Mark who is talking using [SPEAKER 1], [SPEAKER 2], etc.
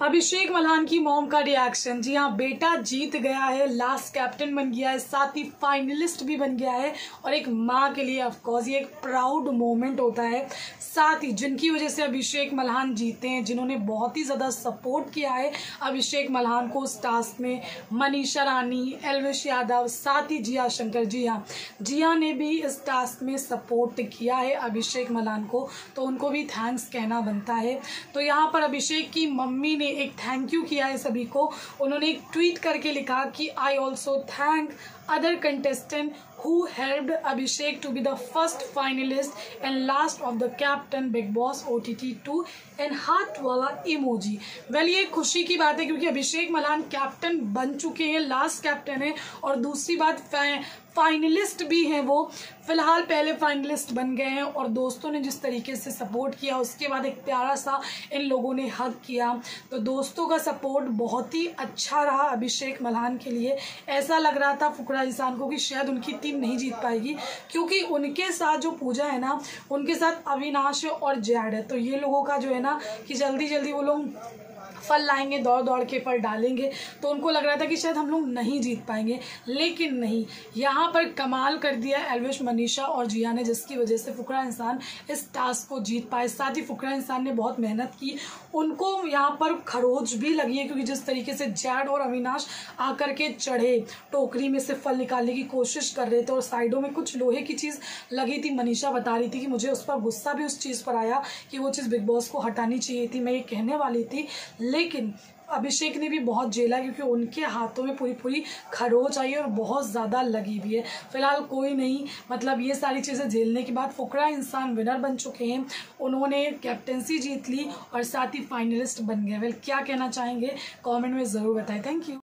[SPEAKER 1] अभिषेक मल्हान की मॉम का रिएक्शन। जी हाँ, बेटा जीत गया है, लास्ट कैप्टन बन गया है, साथ ही फाइनलिस्ट भी बन गया है। और एक माँ के लिए ऑफकोर्स ये एक प्राउड मोमेंट होता है। साथ ही जिनकी वजह से अभिषेक मल्हान जीते हैं, जिन्होंने बहुत ही ज़्यादा सपोर्ट किया है अभिषेक मल्हान को उस टास्क में, मनीषा रानी, एल्विश यादव, साथ ही जिया शंकर। जी हाँ, जिया ने भी इस टास्क में सपोर्ट किया है अभिषेक मल्हान को, तो उनको भी थैंक्स कहना बनता है। तो यहाँ पर अभिषेक की मम्मी ने एक थैंक यू किया है सभी को। उन्होंने एक ट्वीट करके लिखा कि I also thank other contestant who helped Abhishek to be the first finalist and last of the captain Big Boss OTT2 and heart वाला इमोजी। वेल ये खुशी की बात है क्योंकि अभिषेक मल्हान कैप्टन बन चुके हैं, लास्ट कैप्टन है। और दूसरी बात फाइनलिस्ट भी हैं, वो फिलहाल पहले फाइनलिस्ट बन गए हैं। और दोस्तों ने जिस तरीके से सपोर्ट किया, उसके बाद एक प्यारा सा इन लोगों ने हग किया। तो दोस्तों का सपोर्ट बहुत ही अच्छा रहा अभिषेक मल्हान के लिए। ऐसा लग रहा था फुकरा इंसान को कि शायद उनकी टीम नहीं जीत पाएगी, क्योंकि उनके साथ जो पूजा है ना, उनके साथ अविनाश और जैड है। तो ये लोगों का जो है ना कि जल्दी जल्दी वो लोग फल लाएंगे, दौड़ दौड़ के फल डालेंगे। तो उनको लग रहा था कि शायद हम लोग नहीं जीत पाएंगे, लेकिन नहीं, यहाँ पर कमाल कर दिया एल्विश, मनीषा और जिया ने, जिसकी वजह से फुकरा इंसान इस टास्क को जीत पाए। साथ ही फुकरा इंसान ने बहुत मेहनत की, उनको यहाँ पर खरोच भी लगी है, क्योंकि जिस तरीके से जैड और अविनाश आकर के चढ़े, टोकरी में से फल निकालने की कोशिश कर रहे थे और साइडों में कुछ लोहे की चीज़ लगी थी। मनीषा बता रही थी कि मुझे उस पर गुस्सा भी उस चीज़ पर आया कि वो चीज़ बिग बॉस को हटानी चाहिए थी, मैं ये कहने वाली थी। लेकिन अभिषेक ने भी बहुत झेला, क्योंकि उनके हाथों में पूरी पूरी खरोच आई और बहुत ज़्यादा लगी भी है। फिलहाल कोई नहीं, मतलब ये सारी चीज़ें झेलने के बाद फुकरा इंसान विनर बन चुके हैं। उन्होंने कैप्टेंसी जीत ली और साथ ही फाइनलिस्ट बन गए। वेल, क्या कहना चाहेंगे कमेंट में ज़रूर बताएं। Thank you.